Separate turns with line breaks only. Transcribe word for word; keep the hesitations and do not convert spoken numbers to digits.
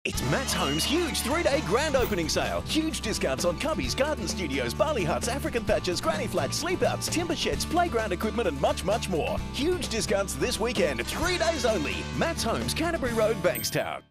It's Matt's Home's huge three-day grand opening sale. Huge discounts on cubbies, garden studios, barley huts, African thatchers, granny flats, sleep outs, timber sheds, playground equipment and much, much more. Huge discounts this weekend, three days only. Matt's Home's, Canterbury Road, Bankstown.